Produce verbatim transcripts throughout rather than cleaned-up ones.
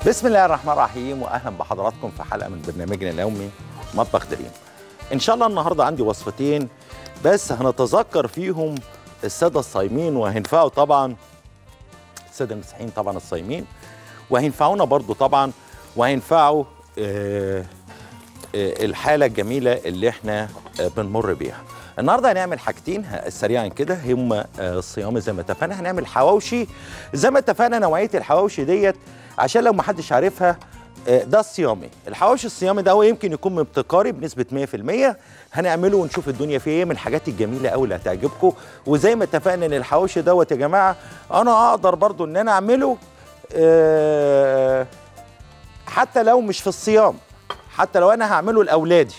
بسم الله الرحمن الرحيم، واهلا بحضراتكم في حلقه من برنامجنا اليومي مطبخ دريم. ان شاء الله النهارده عندي وصفتين بس هنتذكر فيهم الساده الصايمين، وهينفعوا طبعا الساده المسيحيين طبعا الصايمين، وهينفعونا برضو طبعا، وهينفعوا آه آه الحاله الجميله اللي احنا آه بنمر بيها. النهارده هنعمل حاجتين سريعا كده هم الصيام زي ما اتفقنا. هنعمل حواوشي زي ما اتفقنا. نوعيه الحواوشي ديت عشان لو ما حدش عارفها، ده الصيامي. الحواوشي الصيامي ده هو يمكن يكون من ابتكاري بنسبه مية في المية. هنعمله ونشوف الدنيا فيه ايه. من الحاجات الجميله قوي اللي هتعجبكم. وزي ما اتفقنا ان الحواوشي دوت يا جماعه انا اقدر برضو ان انا اعمله أه حتى لو مش في الصيام، حتى لو انا هعمله لاولادي.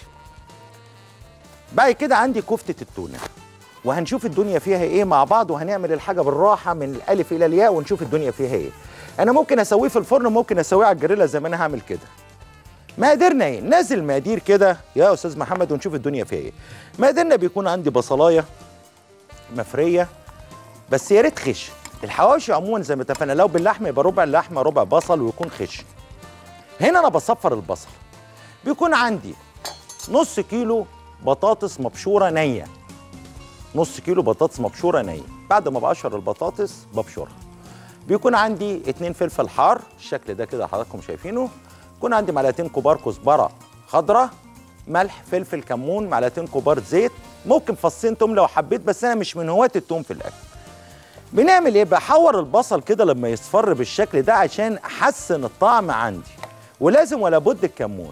بعد كده عندي كفتة التونة، وهنشوف الدنيا فيها ايه مع بعض، وهنعمل الحاجة بالراحة من الألف إلى الياء ونشوف الدنيا فيها ايه. أنا ممكن أسويه في الفرن، ممكن أسويه على الجريلا زي ما أنا هعمل كده. مقاديرنا ايه؟ نازل مقادير كده يا أستاذ محمد ونشوف الدنيا فيها ايه. مقاديرنا بيكون عندي بصلاية مفرية بس يا ريت خشن. الحواوشي عموما زي ما اتفقنا لو باللحمة يبقى ربع اللحمة ربع بصل ويكون خشن. هنا أنا بصفر البصل. بيكون عندي نص كيلو بطاطس مبشوره نيه. نص كيلو بطاطس مبشوره نيه. بعد ما بقشر البطاطس ببشرها. بيكون عندي اتنين فلفل حار الشكل ده كده حضراتكم شايفينه. يكون عندي معلقتين كبار كزبره خضراء، ملح، فلفل، كمون، معلقتين كبار زيت، ممكن فصين توم لو حبيت، بس انا مش من هواة التوم في الاكل. بنعمل ايه؟ بحور البصل كده لما يصفر بالشكل ده عشان احسن الطعم عندي. ولازم ولا بد الكمون.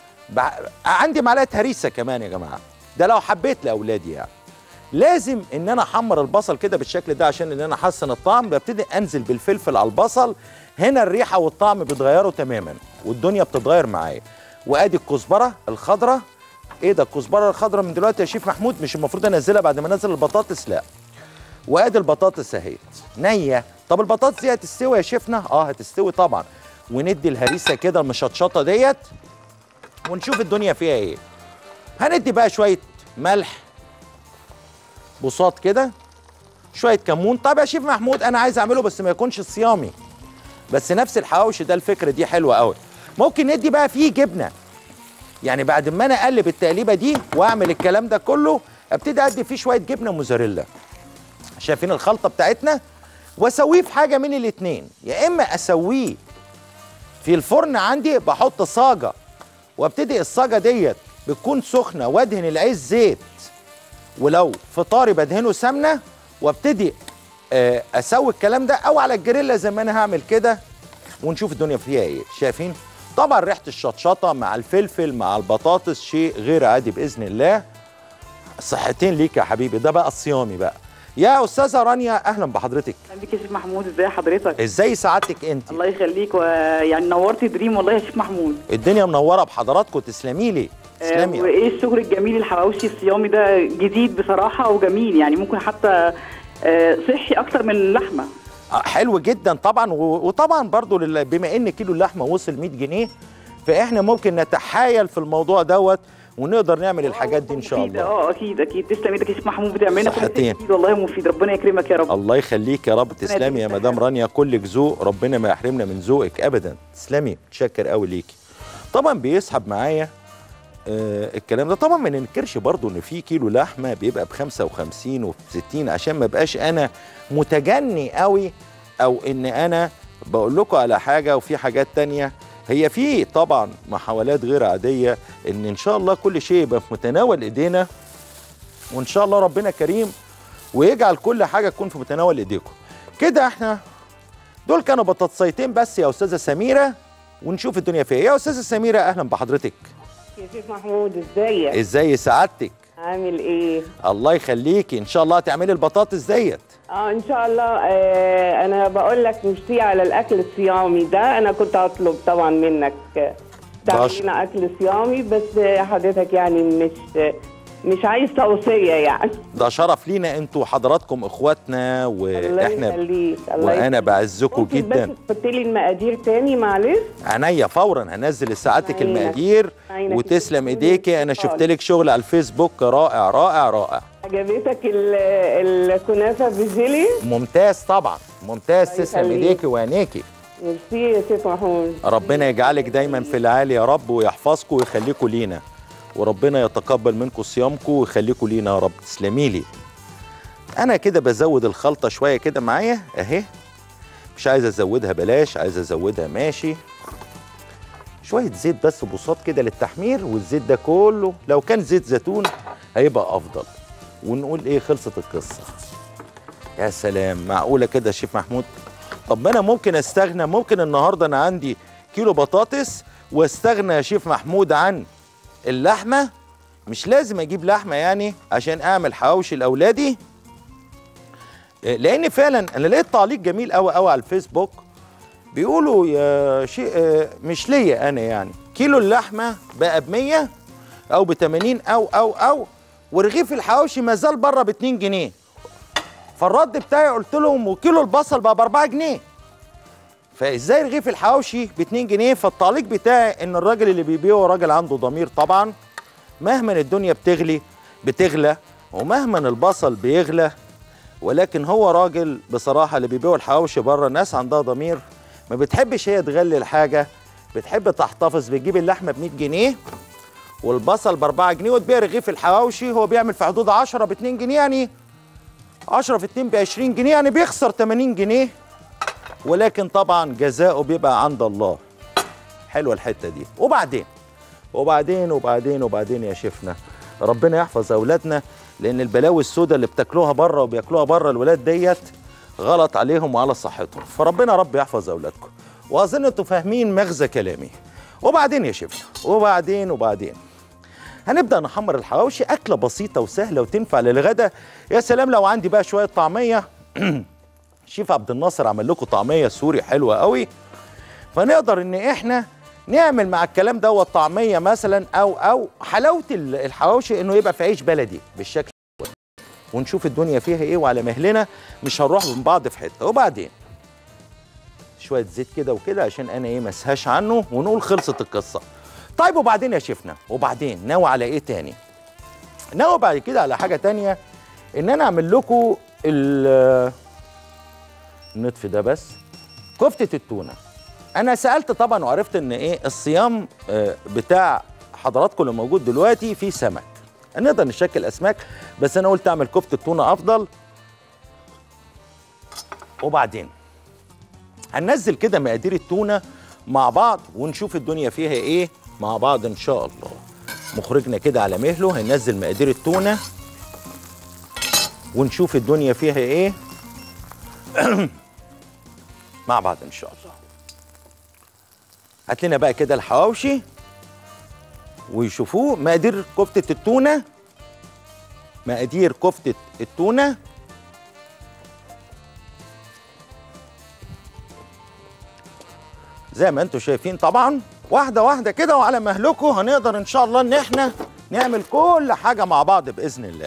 عندي معلقه هريسه كمان يا جماعه، ده لو حبيت لاولادي يعني. لازم ان انا احمر البصل كده بالشكل ده عشان ان انا احسن الطعم. ببتدي انزل بالفلفل على البصل، هنا الريحه والطعم بيتغيروا تماما والدنيا بتتغير معايا. وادي الكزبره الخضراء. ايه ده الكزبره الخضراء من دلوقتي يا شيف محمود؟ مش المفروض انزلها بعد ما انزل البطاطس؟ لا. وادي البطاطس اهي نيه. طب البطاطس دي هتستوي يا شيفنا؟ اه هتستوي طبعا. وندي الهريسه كده المشطشطه ديت ونشوف الدنيا فيها ايه. هندي بقى شويه ملح بساط كده، شويه كمون. طب يا شيف محمود انا عايز اعمله بس ما يكونش صيامي، بس نفس الحواوشي ده الفكره دي حلوه قوي. ممكن ندي بقى فيه جبنه، يعني بعد ما انا اقلب التقليبه دي واعمل الكلام ده كله ابتدي ادي فيه شويه جبنه موزاريلا. شايفين الخلطه بتاعتنا؟ واسويه في حاجه من الاثنين، يا اما اسويه في الفرن عندي بحط صاجه وابتدي الصاجه ديت بتكون سخنه وادهن العيش زيت، ولو فطاري بدهنه سمنه، وابتدي اسوي الكلام ده، او على الجريلا زي ما انا هعمل كده ونشوف الدنيا فيها ايه. شايفين طبعا ريحه الشطشطه مع الفلفل مع البطاطس شيء غير عادي باذن الله. صحتين ليك يا حبيبي. ده بقى الصيامي بقى. يا استاذه رانيا اهلا بحضرتك. اهلا بيك يا شيف محمود. ازي حضرتك؟ ازاي سعادتك انت؟ الله يخليك، ويعني نورتي دريم والله يا شيف محمود. الدنيا منوره بحضراتكم، تسلمي لي. تسلمي. آه وايه الشغل الجميل الحواوشي الصيامي ده؟ جديد بصراحه وجميل، يعني ممكن حتى آه صحي اكتر من اللحمه. آه حلو جدا طبعا. وطبعا برضو بما ان كيلو اللحمه وصل مية جنيه فاحنا ممكن نتحايل في الموضوع دوت ونقدر نعمل الحاجات دي ان شاء الله. اه اكيد اكيد. تسلم ايدك يا شيف محمود، بتعملنا كل شيء اكيد والله مفيد. ربنا يكرمك يا رب. الله يخليك يا رب. تسلمي يا مدام رانيا، كلك ذوق، ربنا ما يحرمنا من ذوقك ابدا. تسلمي، متشكر قوي ليكي. طبعا بيسحب معايا آه الكلام ده. طبعا ما ننكرش برضو ان في كيلو لحمه بيبقى ب خمسة وخمسين وب ستين عشان ما بقاش انا متجني قوي، او ان انا بقول لكم على حاجه وفي حاجات تانيه. هي في طبعا محاولات غير عاديه ان ان شاء الله كل شيء يبقى في متناول ايدينا، وان شاء الله ربنا كريم ويجعل كل حاجه تكون في متناول ايديكم. كده احنا دول كانوا بطاطسيتين بس يا استاذه سميره، ونشوف الدنيا فيها. يا استاذه سميره اهلا بحضرتك. يا شيف محمود ازيك؟ ازاي سعادتك؟ عامل ايه؟ الله يخليكي. ان شاء الله هتعملي البطاطس ديت. اه ان شاء الله. آه انا بقول لك مشتي على الاكل الصيامي ده. انا كنت هطلب طبعا منك تعمل لنا اكل صيامي، بس حضرتك يعني مش مش عايز توصيه يعني. ده شرف لينا، انتوا حضراتكم اخواتنا واحنا الله يخليك. وانا بعزكم جدا. بس تحط لي المقادير تاني معلش. عينيا فورا هنزل لساعتك المقادير. وتسلم ايديكي. انا شفت لك شغل على الفيسبوك رائع رائع رائع. عجبتك الكنافه بالجيلي؟ ممتاز طبعا ممتاز. تسلم ايديكي وعينيكي. ميرسي يا شيخ محمود. ربنا يجعلك دايما في العالي يا رب، ويحفظكم ويخليكم لينا، وربنا يتقبل منكم صيامكم ويخليكم لينا يا رب. تسلمي لي. انا كده بزود الخلطه شويه كده معايا اهي، مش عايز ازودها بلاش، عايز ازودها ماشي. شويه زيت بس بساط كده للتحمير، والزيت ده كله لو كان زيت زيتون هيبقى افضل. ونقول ايه، خلصت القصه. يا سلام، معقوله كده يا شيف محمود؟ طب ما انا ممكن استغنى، ممكن النهارده انا عندي كيلو بطاطس واستغنى يا شيف محمود عن اللحمه. مش لازم اجيب لحمه يعني عشان اعمل حواوشي لاولادي، لان فعلا انا لقيت تعليق جميل قوي قوي على الفيسبوك بيقولوا يا شيء مش ليا انا يعني، كيلو اللحمه بقى ب مية او ب تمانين او او او ورغيف الحواوشي ما زال بره ب اتنين جنيه. فالرد بتاعي قلت لهم وكيلو البصل بقى ب اربعة جنيه، فازاي رغيف الحواوشي ب اتنين جنيه؟ فالتعليق بتاعي ان الراجل اللي بيبيعه راجل عنده ضمير طبعا. مهما الدنيا بتغلي بتغلى ومهما البصل بيغلى، ولكن هو راجل بصراحه اللي بيبيعوا الحواوشي بره ناس عندها ضمير، ما بتحبش هي تغلي الحاجه، بتحب تحتفظ. بتجيب اللحمه ب مية جنيه والبصل ب اربعة جنيه وتبيع رغيف الحواوشي، هو بيعمل في حدود عشرة ب اتنين جنيه، يعني عشرة في اتنين ب عشرين جنيه، يعني بيخسر تمانين جنيه، ولكن طبعا جزاؤه بيبقى عند الله. حلوه الحته دي. وبعدين وبعدين وبعدين وبعدين يا شيفنا، ربنا يحفظ اولادنا، لان البلاوي السوداء اللي بتاكلوها بره وبياكلوها بره الولاد ديت غلط عليهم وعلى صحتهم، فربنا رب يحفظ اولادكم. واظن انتوا فاهمين مغزى كلامي. وبعدين يا شيفنا، وبعدين وبعدين هنبدا نحمر الحواوشي، اكله بسيطه وسهله وتنفع للغدا. يا سلام لو عندي بقى شويه طعميه شيف عبد الناصر عمل لكم طعميه سوري حلوه قوي، فنقدر ان احنا نعمل مع الكلام دوت طعميه مثلا، او او حلاوه الحواوشي انه يبقى في عيش بلدي بالشكل ده، ونشوف الدنيا فيها ايه وعلى مهلنا، مش هنروح من بعض في حته. وبعدين شويه زيت كده وكده عشان انا ايه مسهاش عنه، ونقول خلصت القصه. طيب وبعدين يا شيفنا، وبعدين ناوي على ايه تاني؟ ناوي بعد كده على حاجه تانيه، ان انا اعمل لكم النطف ده بس، كفته التونه. انا سالت طبعا وعرفت ان ايه الصيام بتاع حضراتكم اللي موجود دلوقتي فيه سمك، نقدر نشكل اسماك، بس انا قلت اعمل كفته تونه افضل. وبعدين هننزل كده مقادير التونه مع بعض ونشوف الدنيا فيها ايه مع بعض ان شاء الله. مخرجنا كده على مهله هننزل مقادير التونه ونشوف الدنيا فيها ايه مع بعض ان شاء الله. هات لنا بقى كده الحواوشي ويشوفوه. مقادير كفتة التونة، مقادير كفتة التونة زي ما انتم شايفين طبعا، واحدة واحدة كده وعلى مهلكم هنقدر ان شاء الله ان احنا نعمل كل حاجة مع بعض بإذن الله.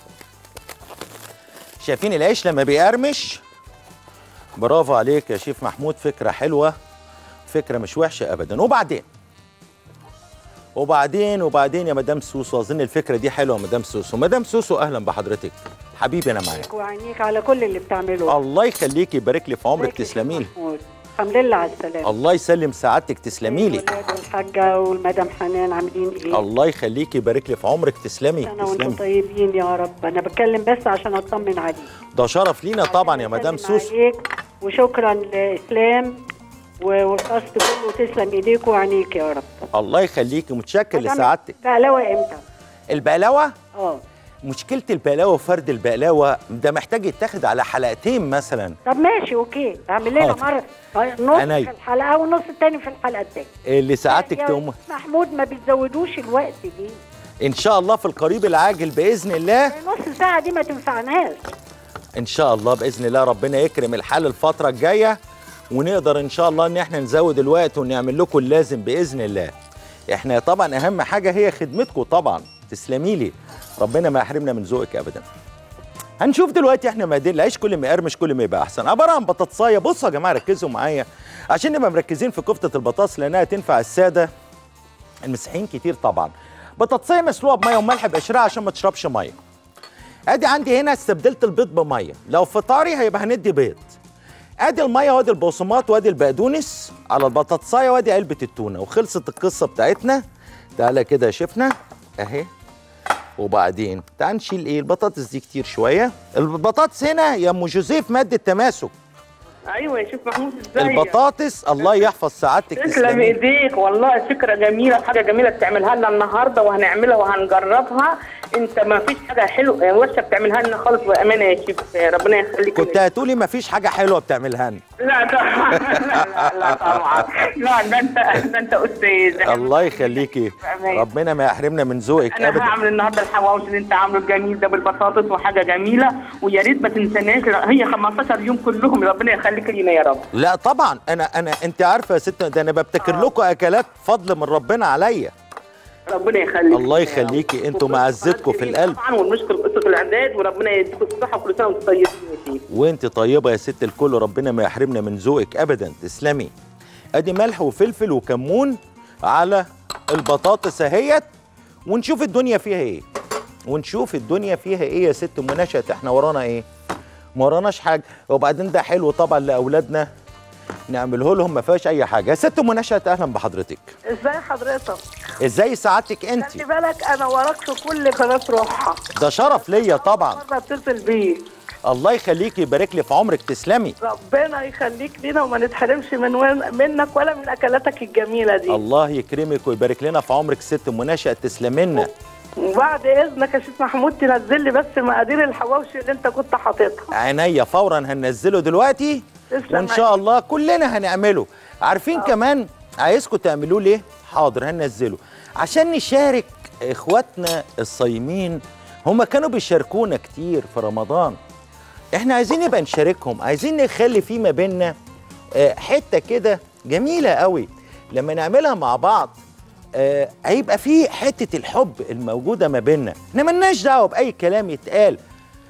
شايفين العيش لما بيقرمش؟ برافو عليك يا شيف محمود، فكرة حلوة، فكرة مش وحشة أبدا. وبعدين وبعدين وبعدين يا مدام سوسو، أظن الفكرة دي حلوة يا مدام سوسو. مدام سوسو أهلا بحضرتك حبيبي، أنا معاك. وعينيك على كل اللي بتعمله. الله يخليكي، يبارك لي في عمرك، تسلمي لي. الحمد لله على السلامة. الله يسلم سعادتك، تسلمي لي. الولاد والحاجة والمدام حنان عاملين إيه؟ الله يخليكي، يبارك لي في عمرك، تسلمي. أنا وأنتم طيبين يا رب. أنا بتكلم بس عشان أطمن عليك. ده شرف لينا طبعا يا مدام سوسو. عليك وشكرا لإسلام والقصد كله، تسلم ايديك وعينيك يا رب. الله يخليكي، متشكر لسعادتك. بقلاوه امتى؟ البقلاوه؟ اه مشكله البقلاوه وفرد البقلاوه ده محتاج يتاخد على حلقتين مثلا. طب ماشي اوكي، اعمل لنا مره نص أنا... في الحلقه والنص الثاني في الحلقه الثانيه اللي سعادتك تقوم. محمود ما بتزودوش الوقت دي ان شاء الله في القريب العاجل باذن الله. نص ساعه دي ما تنفعناش ان شاء الله باذن الله. ربنا يكرم الحال الفتره الجايه ونقدر ان شاء الله ان احنا نزود الوقت ونعمل لكم اللازم باذن الله. احنا طبعا اهم حاجه هي خدمتكم طبعا، تسلمي لي، ربنا ما يحرمنا من ذوقك ابدا. هنشوف دلوقتي احنا مقادير العيش، كل ما يقرمش كل ما يبقى احسن. عباره عن بطاطسايه. بصوا يا جماعه ركزوا معايا عشان نبقى مركزين في كفته البطاطس لانها تنفع الساده المسيحيين كتير طبعا. بطاطسايه مسلوقه بميه وملح بقشرها عشان ما تشربش ميه. ادي عندي هنا استبدلت البيض بميه، لو فطاري هيبقى هندي بيض. ادي الميه وادي البقسماط وادي البقدونس على البطاطسايه وادي علبه التونه، وخلصت القصه بتاعتنا. تعالى كده يا شيفنا اهي. وبعدين تعال نشيل ايه البطاطس دي كتير شويه. البطاطس هنا يا ام جوزيف ماده تماسك. ايوه يا شيخ محمود، ازاي البطاطس الله يحفظ سعادتك. تسلم ايديك والله، فكره جميله، حاجه جميله بتعملها لنا النهارده وهنعملها وهنجربها. انت ما فيش حاجه حلوه وحشه بتعملها لنا خالص بامانه يا شيخ، ربنا يخليك. كنت هتقولي ما فيش حاجه حلوه بتعملها لنا. لا طبعا لا لا لا طبعا لا، ده انت ده انت استاذ. الله يخليكي، ربنا ما يحرمنا من ذوقك ابدا. انا هعمل النهارده الحواوشي اللي انت عامله الجميل ده بالبطاطس وحاجه جميله، ويا ريت ما تنساناش، هي خمستاشر يوم كلهم، ربنا يخليك لينا يا رب. لا طبعا انا انا انت عارفه يا ست، ده انا ببتكر آه. لكم اكلات فضل من ربنا عليا. ربنا يخليك. الله يخليكي، انتوا معزتكم في القلب طبعا، ونشكر قصه الاعداد، وربنا يديكم الصحه وكل سنه وانتم طيبين يا شيخ. وانت طيبه يا ست الكل، ربنا ما يحرمنا من ذوقك ابدا. تسلمي. ادي ملح وفلفل وكمون على البطاطس اهيت، ونشوف الدنيا فيها ايه. ونشوف الدنيا فيها ايه يا ست ام نشأت. احنا ورانا ايه؟ ما وراناش حاجه. وبعدين ده حلو طبعا لاولادنا نعمله لهم، ما فيهاش اي حاجه. يا ست ام نشأت اهلا بحضرتك. ازاي حضرتك؟ ازاي سعادتك انت؟ خلي بالك انا وراك في كل قناه روحها. ده شرف ليا طبعا. مره اتصل بيك. الله يخليكي، يبارك لي في عمرك. تسلمي. ربنا يخليك لينا وما نتحرمش من وين منك ولا من اكلاتك الجميله دي. الله يكرمك ويبارك لنا في عمرك ست ام نشأت. تسلمنا. وبعد اذنك يا شيخ محمود تنزل لي بس مقادير الحواوشي اللي انت كنت حاططها. عينيا فورا هننزله دلوقتي، وان شاء الله كلنا هنعمله. عارفين أوه. كمان عايزكم تعملوه ليه؟ حاضر هننزله عشان نشارك اخواتنا الصايمين. هم كانوا بيشاركونا كتير في رمضان، احنا عايزين نبقى نشاركهم، عايزين نخلي في ما بيننا حته كده جميله قوي. لما نعملها مع بعض آه هيبقى في حته الحب الموجوده ما بيننا. احنا مالناش دعوه باي كلام يتقال،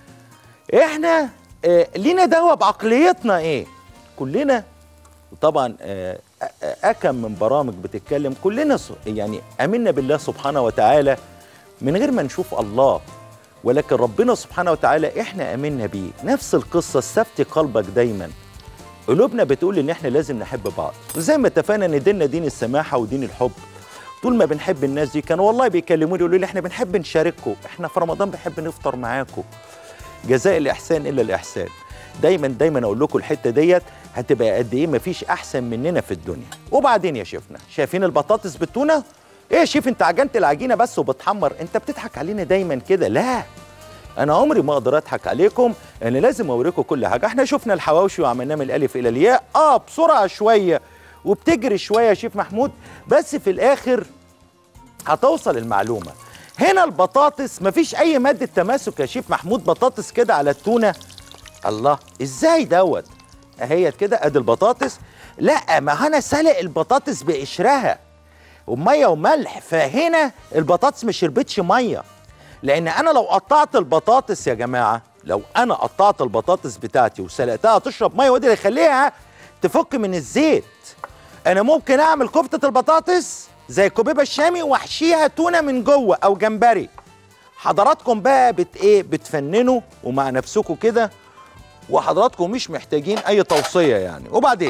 احنا آه لينا دعوه بعقليتنا ايه. كلنا طبعا آه اكم من برامج بتتكلم، كلنا يعني امنا بالله سبحانه وتعالى من غير ما نشوف الله، ولكن ربنا سبحانه وتعالى احنا امنا بيه. نفس القصه، استفتي قلبك دايما. قلوبنا بتقول ان احنا لازم نحب بعض، وزي ما اتفقنا ان ديننا دين السماحه ودين الحب. طول ما بنحب الناس دي، كانوا والله بيكلموني يقولوا لي احنا بنحب نشارككم، احنا في رمضان بنحب نفطر معاكم. جزاء الاحسان الا الاحسان. دايما دايما اقول لكم الحته ديت هتبقى قد ايه مفيش احسن مننا في الدنيا. وبعدين يا شيفنا، شايفين البطاطس بالتونه؟ ايه يا شيف انت عجنت العجينه بس وبتحمر؟ انت بتضحك علينا دايما كده. لا، انا عمري ما اقدر اضحك عليكم، انا لازم اوريكم كل حاجه. احنا شفنا الحواوشي وعملناه من الالف الى الياء، اه بسرعه شويه وبتجري شويه يا شيف محمود، بس في الاخر هتوصل المعلومه. هنا البطاطس مفيش اي ماده تماسك يا شيف محمود، بطاطس كده على التونه. الله، ازاي دوت؟ اهيت كده ادي البطاطس. لا، ما انا سلق البطاطس بقشرها وميه وملح، فهنا البطاطس ما شربتش ميه. لان انا لو قطعت البطاطس يا جماعه، لو انا قطعت البطاطس بتاعتي وسلقتها تشرب ميه، وده اللي يخليها تفك من الزيت. انا ممكن اعمل كفته البطاطس زي الكبيبه الشامي واحشيها تونه من جوه او جمبري. حضراتكم بقى بت ايه بتفننوا ومع نفسكم كده، وحضراتكم مش محتاجين اي توصيه يعني. وبعدين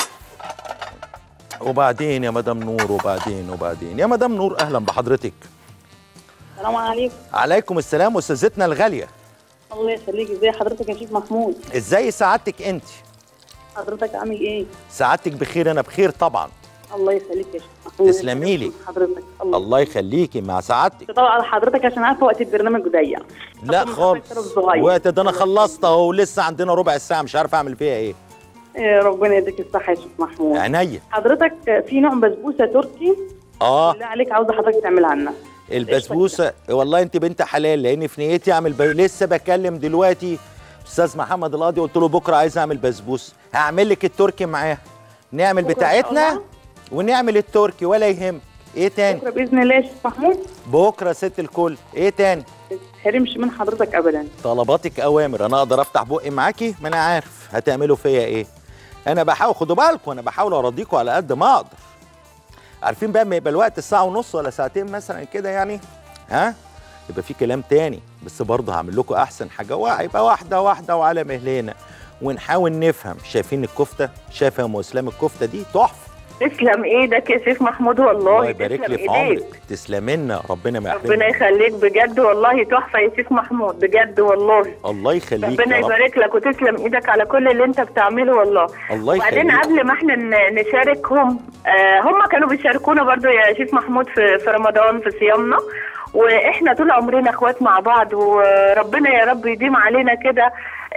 وبعدين يا مدام نور، وبعدين وبعدين يا مدام نور اهلا بحضرتك. السلام عليكم. عليكم السلام استاذتنا الغاليه. الله يخليك، ازي حضرتك يا شيخ محمود؟ ازاي سعادتك انت؟ حضرتك عامل ايه؟ سعادتك بخير، انا بخير طبعا. الله يخليك يا شيخ محمود. تسلمي لي حضرتك. الله, الله يخليكي مع سعادتك. طبعا حضرتك عشان عارفه وقت البرنامج ضيق. لا خالص، وقت ده انا خلصت اهو، لسه عندنا ربع ساعه مش عارف اعمل فيها ايه. إيه ربنا يديك الصحه يا شيخ محمود. عينيا. حضرتك في نوع بسبوسه تركي اه بالله عليك عاوزه حضرتك تعملها لنا. البسبوسه والله انت بنت حلال، لان في نيتي اعمل ب... لسه بكلم دلوقتي استاذ محمد القاضي، قلت له بكره عايز اعمل بسبوسه، هعمل لك التركي معاها، نعمل بتاعتنا ونعمل التركي ولا يهم. ايه تاني؟ بكره باذن الله يا شيخ محمود. بكره ست الكل. ايه تاني؟ ما تحرمش من حضرتك ابدا. طلباتك اوامر، انا اقدر افتح بقي معاكي؟ ما انا عارف هتعملوا فيا ايه. انا بحاول، خدوا بالكم انا بحاول ارضيكم على قد ما اقدر. عارفين بقى ما يبقى الوقت الساعه ونص ولا ساعتين مثلا كده يعني، ها يبقى في كلام تاني، بس برضه هعمل لكم احسن حاجه، وهيبقى واحده واحده وعلى مهلنا. ونحاول نفهم. شايفين الكفته؟ شايفه يا ام اسلام الكفته دي تحفه. تسلم ايدك يا شيخ محمود والله. الله يبارك لي في عمرك، تسلمي لنا، ربنا ما يحرمك. ربنا يخليك بجد والله، تحفه يا شيخ محمود بجد والله. الله يخليك، ربنا يبارك لك وتسلم ايدك على كل اللي انت بتعمله والله. الله يخليك. وبعدين قبل ما احنا نشاركهم، آه هم كانوا بيشاركونا برضو يا شيخ محمود في في رمضان في صيامنا، واحنا طول عمرنا اخوات مع بعض، وربنا يا رب يديم علينا كده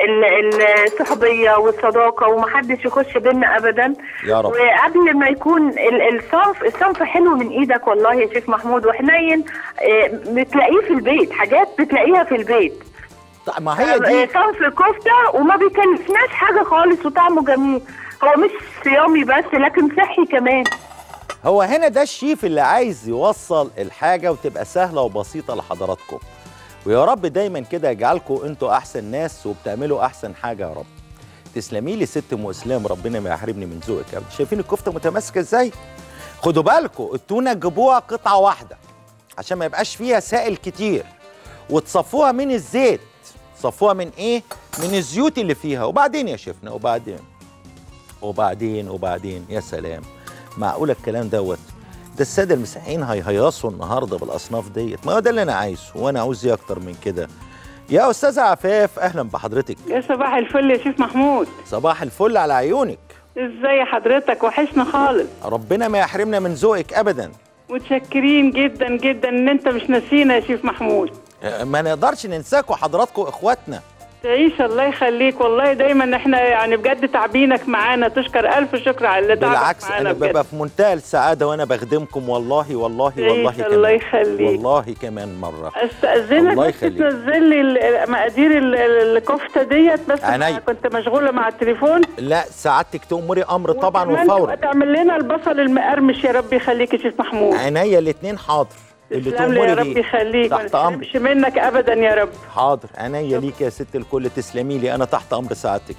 الصحوبيه والصداقه ومحدش يخش بينا ابدا يا رب. وقبل ما يكون الصنف الصنف حلو من ايدك والله يا شيخ محمود، وحنين بتلاقيه في البيت، حاجات بتلاقيها في البيت. طيب ما هي دي صنف كفته وما بيكلفناش حاجه خالص وطعمه جميل. هو مش صيامي بس لكن صحي كمان. هو هنا ده الشيف اللي عايز يوصل الحاجه وتبقى سهله وبسيطه لحضراتكم، ويا رب دايما كده يجعلكم انتوا احسن ناس وبتعملوا احسن حاجه يا رب. تسلمي لي ست ام اسلام، ربنا ما يحرمني من ذوقك يا رب. شايفين الكفته متماسكه ازاي؟ خدوا بالكم التونه تجيبوها قطعه واحده عشان ما يبقاش فيها سائل كتير، وتصفوها من الزيت. تصفوها من ايه؟ من الزيوت اللي فيها. وبعدين يا شيفنا وبعدين وبعدين وبعدين يا سلام، معقوله الكلام دوت؟ ده الساده المسيحيين هيهيصوا النهارده بالاصناف ديت، ما هو ده اللي انا عايزه، وانا عاوز ايه اكتر من كده؟ يا استاذه عفاف اهلا بحضرتك. يا صباح الفل يا شيف محمود. صباح الفل على عيونك. ازاي حضرتك؟ وحشنا خالص. ربنا ما يحرمنا من ذوقك ابدا. متشكرين جدا جدا ان انت مش ناسينا يا شيف محمود. ما نقدرش ننساكوا، حضراتكم اخواتنا. تعيش الله يخليك، والله دايما احنا يعني بجد تعبينك معانا، تشكر الف شكر على اللي تعبك بالعكس انا ببقى في منتهى السعاده وانا بخدمكم والله والله والله كمان. الله يخليك. والله كمان مره استاذنك بس تنزل لي مقادير الكفته ديت بس. أنا كنت مشغوله مع التليفون. لا سعادتك تؤمري امر طبعا وفورا. تعمل لنا البصل المقرمش يا رب يخليك يا شيخ محمود. عينيا الاثنين حاضر. اللي تسلم لي يا رب يخليك، تحت امرك. مش منك ابدا يا رب. حاضر عينيا ليك يا ست الكل، تسلمي لي، انا تحت امر سعادتك.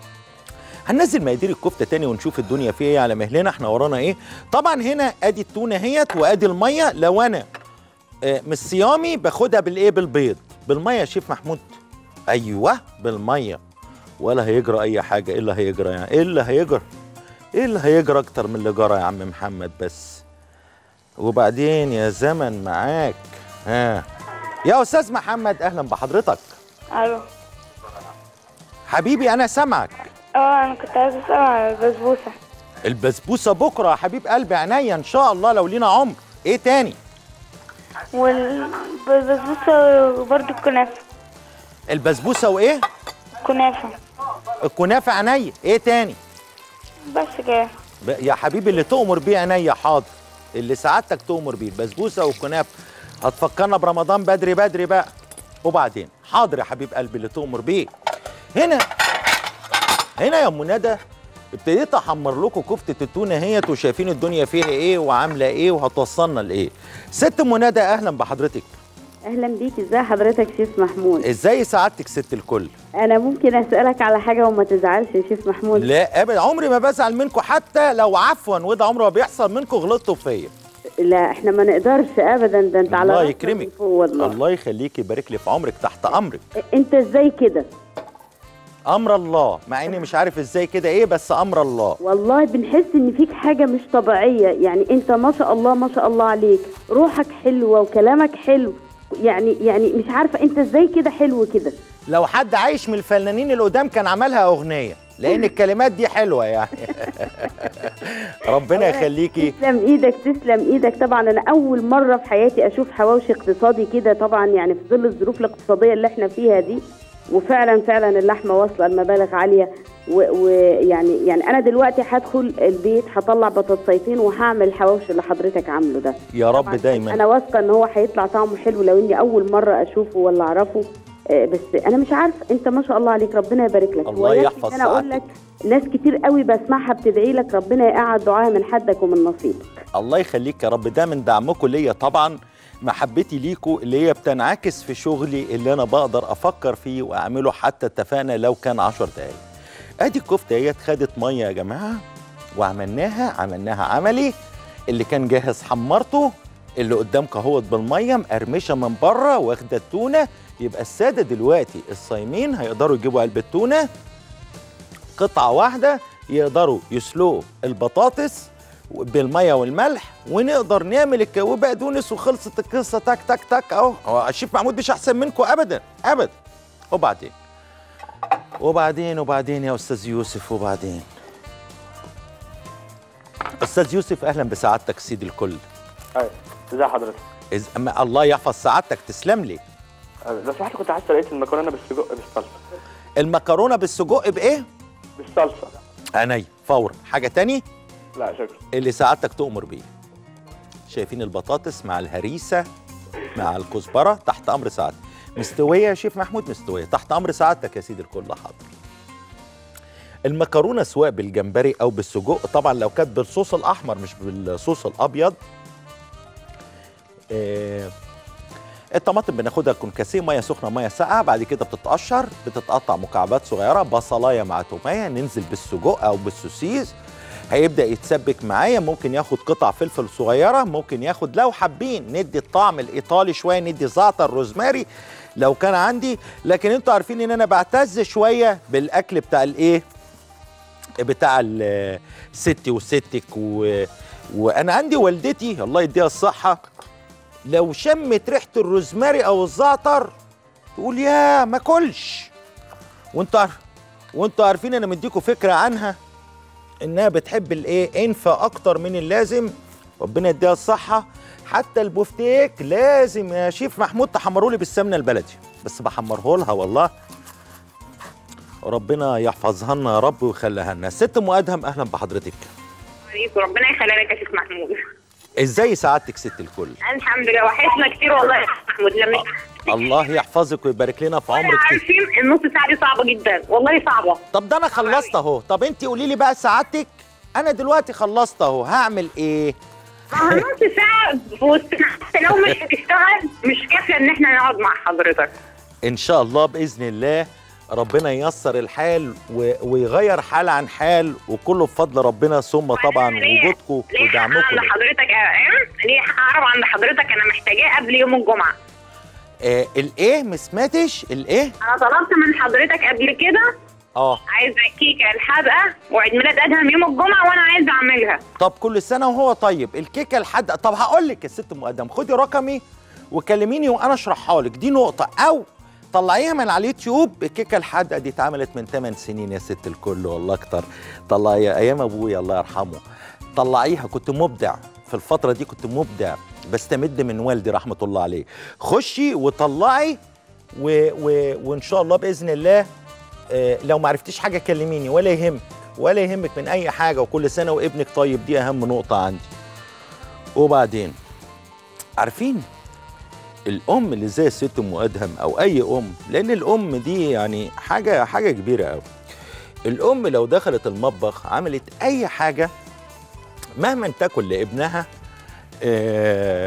هننزل مقادير الكفته تاني ونشوف الدنيا فيها ايه على مهلنا. احنا ورانا ايه؟ طبعا هنا ادي التونه اهيت وادي الميه. لو انا آه مش صيامي باخدها بالايه؟ بالبيض. بالميه يا شيف محمود. ايوه بالميه، ولا هيجرى اي حاجه. ايه اللي هيجرى يعني؟ ايه اللي هيجرى؟ ايه اللي هيجرى اكتر من اللي جرى يا عم محمد؟ بس وبعدين يا زمن معاك. ها يا استاذ محمد اهلا بحضرتك. الو حبيبي انا سامعك. اه انا كنت عايزه اسال على البسبوسه. البسبوسه بكره يا حبيب قلبي، عينيا ان شاء الله لو لينا عمر. ايه تاني؟ والبسبوسه برضو الكنافه. البسبوسه وايه؟ كنافه. الكنافه عينيا. ايه تاني؟ بس كده يا حبيبي اللي تؤمر بيه عينيا. حاضر، اللي سعادتك تؤمر بيه البسبوسه والكنافه. هتفكرنا برمضان بدري بدري بقى. وبعدين حاضر يا حبيب قلبي اللي تؤمر بيه. هنا هنا يا ام ندى ابتديت احمر لكم كفته التونه اهيت، وشايفين الدنيا فيها ايه وعامله ايه وهتوصلنا لايه. ست ام ندى اهلا بحضرتك. اهلا بيك. ازاي حضرتك شيف محمود؟ ازاي سعادتك ست الكل؟ انا ممكن اسالك على حاجه وما تزعلش يا شيف محمود؟ لا ابدا، عمري ما بزعل منكم حتى لو عفوا، وده عمره ما بيحصل منكم غلطتوا فيا. لا احنا ما نقدرش ابدا، ده انت على الله يكرمك. والله الله يخليكي، يبارك لي في عمرك، تحت امرك. انت ازاي كده؟ امر الله، مع اني مش عارف ازاي كده ايه، بس امر الله. والله بنحس ان فيك حاجه مش طبيعيه، يعني انت ما شاء الله ما شاء الله عليك، روحك حلوه وكلامك حلو، يعني يعني مش عارفه انت ازاي كده حلو كده. لو حد عايش من الفنانين القدام كان عملها اغنيه، لان الكلمات دي حلوه يعني. ربنا يخليكي. تسلم ايدك تسلم ايدك. طبعا انا اول مره في حياتي اشوف حواوشي اقتصادي كده، طبعا يعني في ظل الظروف الاقتصاديه اللي احنا فيها دي، وفعلا فعلا اللحمه واصله لمبالغ عاليه، ويعني يعني انا دلوقتي هدخل البيت هطلع بطاطسيتين وهعمل الحواوشي اللي حضرتك عامله ده. يا رب دايما. انا واثقه ان هو هيطلع طعمه حلو، لو اني اول مره اشوفه ولا اعرفه، بس انا مش عارفه. انت ما شاء الله عليك، ربنا يبارك لك. الله يحفظ انا اقول لك ناس كتير قوي بسمعها بتدعي لك، ربنا يقعد دعاها من حدك ومن نصيبك. الله يخليك يا رب. ده من دعمكم ليا طبعا، محبتي ليكوا اللي هي بتنعكس في شغلي اللي انا بقدر افكر فيه واعمله، حتى اتفقنا لو كان عشر دقايق. ادي الكفته اهيت خدت ميه يا جماعه وعملناها عملناها عملي. اللي كان جاهز حمرته، اللي قدامك اهوت بالميه مقرمشه من بره واخده التونه. يبقى الساده دلوقتي الصايمين هيقدروا يجيبوا علبه تونه قطعه واحده يقدروا يسلقوا البطاطس بالميه والملح، ونقدر نعمل الكاوي بقدونس وخلصت القصه. تك تك تك اهو. هو الشيف محمود مش احسن منكم ابدا ابدا. وبعدين وبعدين وبعدين يا استاذ يوسف، وبعدين استاذ يوسف اهلا بسعادتك سيدي الكل. ايوه ازي حضرتك؟ إز... أما الله يحفظ سعادتك، تسلم لي. لو سمحت كنت عايز طريقه المكرونه بالسجق بالصلصه. المكرونه بالسجق بايه؟ بالصلصه. عينيا فورا. حاجه تاني؟ لا شكرا. اللي سعادتك تؤمر بيه. شايفين البطاطس مع الهريسه مع الكزبره تحت امر سعادتك. مستويه يا شيف محمود؟ مستويه تحت امر سعادتك يا سيدي الكل. حاضر. المكرونه سواء بالجمبري او بالسجق، طبعا لو كانت بالصوص الاحمر مش بالصوص الابيض. آه الطماطم بناخدها كونكاسيه، ميه سخنه ميه ساقعه، بعد كده بتتقشر بتتقطع مكعبات صغيره، بصلايه مع توميه، ننزل بالسجق او بالسوسيس هيبدا يتسبك معايا. ممكن ياخد قطع فلفل صغيره، ممكن ياخد لو حابين ندي الطعم الايطالي شويه، ندي زعتر روزماري لو كان عندي. لكن انتوا عارفين ان انا بعتز شويه بالاكل بتاع الايه بتاع ستي وستك و... وانا عندي والدتي الله يديها الصحه لو شمت ريحه الروزماري او الزعتر تقول يا ما كلش. وانتوا عارف... وانتوا عارفين انا مديكوا فكره عنها انها بتحب الايه انفه اكتر من اللازم، ربنا يديها الصحه. حتى البفتيك لازم يا شيف محمود تحمروا لي بالسمنه البلدي، بس بحمره لها والله ربنا يحفظها لنا يا رب ويخليها لنا. ست ام ادهم اهلا بحضرتك. ربنا يخليها لك يا شيخ محمود. ازاي سعادتك ست الكل؟ الحمد لله وحشنا كتير والله يا شيخ محمود. لما الله يحفظك ويبارك لنا في عمرك. عارفين النص ساعه دي صعبه جدا والله صعبه. طب ده انا خلصت اهو. طب انت قولي لي بقى سعادتك انا دلوقتي خلصت اهو هعمل ايه؟ ما نص ساعه في وسطنا لو مش هتشتغل مش كافيه ان احنا نقعد مع حضرتك. ان شاء الله باذن الله ربنا ييسر الحال ويغير حال عن حال، وكله بفضل ربنا، ثم طبعا وجودكم ودعمكم. ليه عند حضرتك ليه هعرف عند حضرتك انا محتاجاه قبل يوم الجمعه. آه الايه ما سمعتش الايه؟ انا طلبت من حضرتك قبل كده اه عايزه الكيكه الحادقه وعيد ميلاد ادهم يوم الجمعه وانا عايزه اعملها. طب كل سنه وهو طيب. الكيكه الحادقه طب هقول لك يا ست ام ادم خدي رقمي وكلميني وانا اشرحها لك، دي نقطه. او طلعيها من على اليوتيوب. الكيكه الحادقه دي اتعملت من ثمان سنين يا ست الكل والله اكتر. طلعيها ايام ابويا الله يرحمه. طلعيها كنت مبدع في الفتره دي، كنت مبدع بستمد من والدي رحمه الله عليه. خشي وطلعي و... و... وان شاء الله باذن الله آه لو ما عرفتيش حاجه كلميني ولا يهم ولا يهمك من اي حاجه. وكل سنه وابنك طيب، دي اهم نقطه عندي. وبعدين عارفين الام اللي زي الست ام ادهم او اي ام، لان الام دي يعني حاجه حاجه كبيره قوي. الام لو دخلت المطبخ عملت اي حاجه مهما تاكل لابنها آه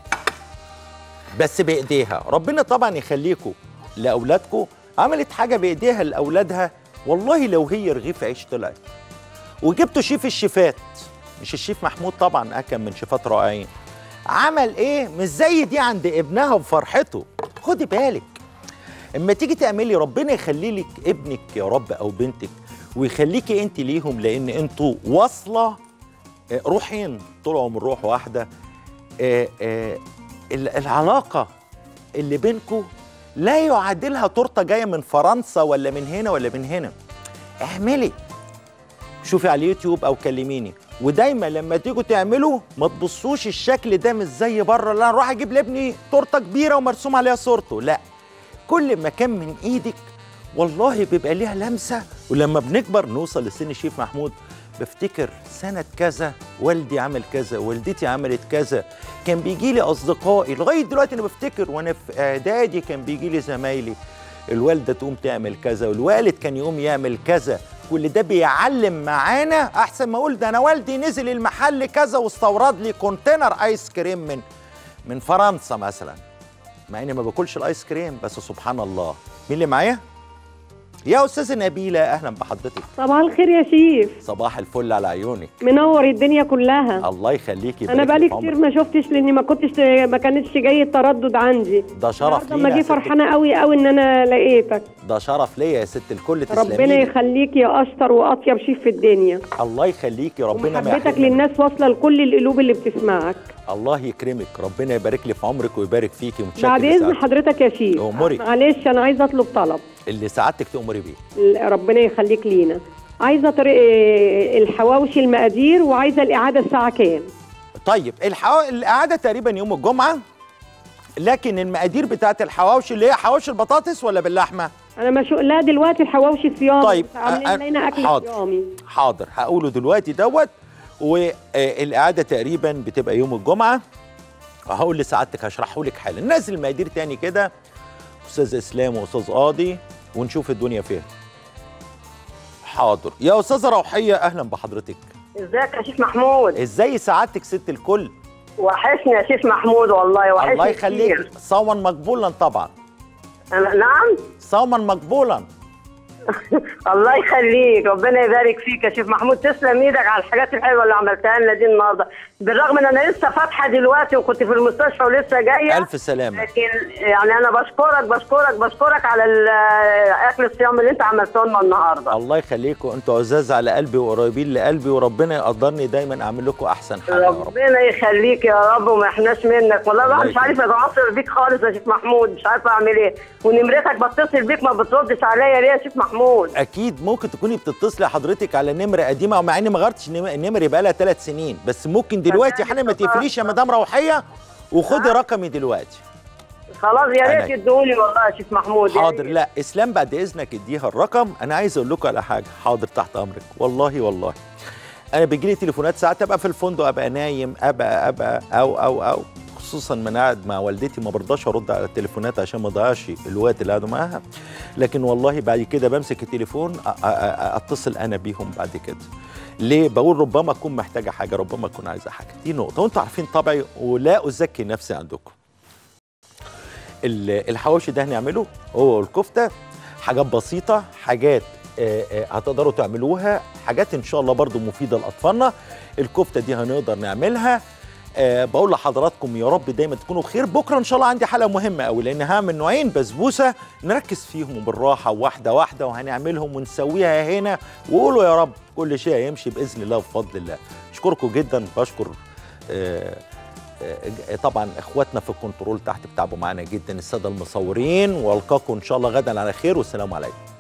بس بايديها، ربنا طبعا يخليكم لاولادكم، عملت حاجه بايديها لاولادها والله لو هي رغيف عيش طلعت. وجبتوا شيف الشيفات، مش الشيف محمود طبعا اكم من شيفات رائعين، عمل ايه مش زي دي عند ابنها وفرحته. خدي بالك اما تيجي تعملي ربنا يخلي لك ابنك يا رب او بنتك ويخليكي انت ليهم، لان انتوا واصله روحين طلعوا من روح واحده. آآ آآ العلاقه اللي بينكم لا يعادلها تورته جايه من فرنسا ولا من هنا ولا من هنا. اعملي شوفي على اليوتيوب او كلميني. ودايما لما تيجوا تعملوا ما تبصوش الشكل ده مش زي بره، لا اروح اجيب لابني تورته كبيره ومرسوم عليها صورته، لا كل ما كان من ايدك والله بيبقى ليها لمسه. ولما بنكبر نوصل لسن الشيف محمود بفتكر سنه كذا والدي عمل كذا، والدتي عملت كذا، كان بيجي لي اصدقائي لغايه دلوقتي انا بفتكر وانا في اعدادي كان بيجي لي زمايلي الوالده تقوم تعمل كذا والوالد كان يقوم يعمل كذا. كل ده بيعلم معانا احسن ما اقول ده انا والدي نزل المحل كذا واستورد لي كونتينر ايس كريم من من فرنسا مثلا، مع اني ما باكلش الايس كريم. بس سبحان الله. مين اللي معايا؟ يا استاذه نبيله اهلا بحضرتك. صباح الخير يا شيف. صباح الفل على عيونك. منور الدنيا كلها. الله يخليكي. انا بقالي كتير ما شفتش لاني ما كنتش ما كانتش جاي التردد عندي. ده شرف لينا. لما جه فرحانه قوي قوي ان انا لقيتك. ده شرف ليا يا ست الكل. تسلمي. ربنا يخليكي يا اشطر واطيب شيف في الدنيا. الله يخليكي. ربنا ما محبتك للناس واصله لكل القلوب اللي بتسمعك. الله يكرمك. ربنا يبارك لي في عمرك ويبارك فيكي. ومتشكر. بعد اذن حضرتك يا شيف. اموري. معلش انا عايزه اطلب طلب اللي سعادتك تأمري بيه. ربنا يخليك لينا. عايزه طريق الحواوشي المقادير وعايزه الاعاده الساعه كام؟ طيب الحو... الاعاده تقريبا يوم الجمعه، لكن المقادير بتاعت الحواوشي اللي هي حواوشي البطاطس ولا باللحمه؟ انا ما شو لا دلوقتي الحواوشي صيامي. طيب عاملين لنا اكل حاضر. صيامي. حاضر هقوله دلوقتي دوت. والاعاده تقريبا بتبقى يوم الجمعه. هقول لسعادتك هشرحه لك حالا. ننزل المقادير تاني كده استاذ اسلام واستاذ قاضي ونشوف الدنيا فين. حاضر. يا استاذه روحيه اهلا بحضرتك. ازيك يا شيف محمود؟ ازاي سعادتك ست الكل؟ وحشني يا شيف محمود والله. وحشني. الله يخليك. صوما مقبولا طبعا. نعم. صوما مقبولا. الله يخليك. ربنا يبارك فيك يا شيف محمود. تسلم ايدك على الحاجات الحلوه اللي عملتها لنا دي النهارده، بالرغم ان انا لسه فاتحه دلوقتي وكنت في المستشفى ولسه جايه. الف سلامه. لكن يعني انا بشكرك بشكرك بشكرك على اكل الصيام اللي انت عملته لنا النهارده. الله يخليكم. انتوا عزاز على قلبي وقريبين لقلبي، وربنا يقدرني دايما اعمل لكم احسن حاجه يا رب. ربنا يخليك يا رب وما احناش منك. والله الواحد مش عارف اتواصل بيك خالص يا شيف محمود، مش عارفه اعمل ايه. ونمرتك بتصل بيك ما بتردش عليا ليه يا شيف محمود؟ اكيد ممكن تكوني بتتصلي حضرتك على نمره قديمه، ومع اني ما غيرتش النمره يبقى لها ثلاث سنين، بس ممكن دلوقتي حالا ما تقفليش يا مدام روحيه وخدي رقمي دلوقتي. خلاص يا ريت تدوني والله يا شيف محمود. حاضر. لا اسلام بعد اذنك اديها الرقم. انا عايز اقول لكم على حاجه. حاضر تحت امرك. والله والله انا بيجي لي تليفونات ساعات ابقى في الفندق، ابقى نايم، ابقى ابقى او او او خصوصا من قاعد مع والدتي ما برضاش ارد على التليفونات عشان ما اضيعش الوقت اللي قعدوا معاها، لكن والله بعد كده بمسك التليفون اتصل انا بيهم بعد كده. ليه؟ بقول ربما اكون محتاجه حاجه، ربما اكون عايزه حاجه. دي نقطه وانتوا عارفين طبعي ولا ازكي نفسي عندكم. الحواوشي ده هنعمله هو والكفته، حاجات بسيطه، حاجات هتقدروا تعملوها، حاجات ان شاء الله برضو مفيده لاطفالنا. الكفته دي هنقدر نعملها. أه بقول لحضراتكم يا رب دايما تكونوا بخير. بكره ان شاء الله عندي حلقه مهمه قوي، لان هعمل نوعين بسبوسه نركز فيهم بالراحه واحده واحده، وهنعملهم ونسويها هنا، وقولوا يا رب كل شيء يمشي باذن الله وبفضل الله. اشكركم جدا. بشكر أه أه طبعا اخواتنا في الكنترول تحت بتعبوا معانا جدا، الساده المصورين، والقاكم ان شاء الله غدا على خير، والسلام عليكم.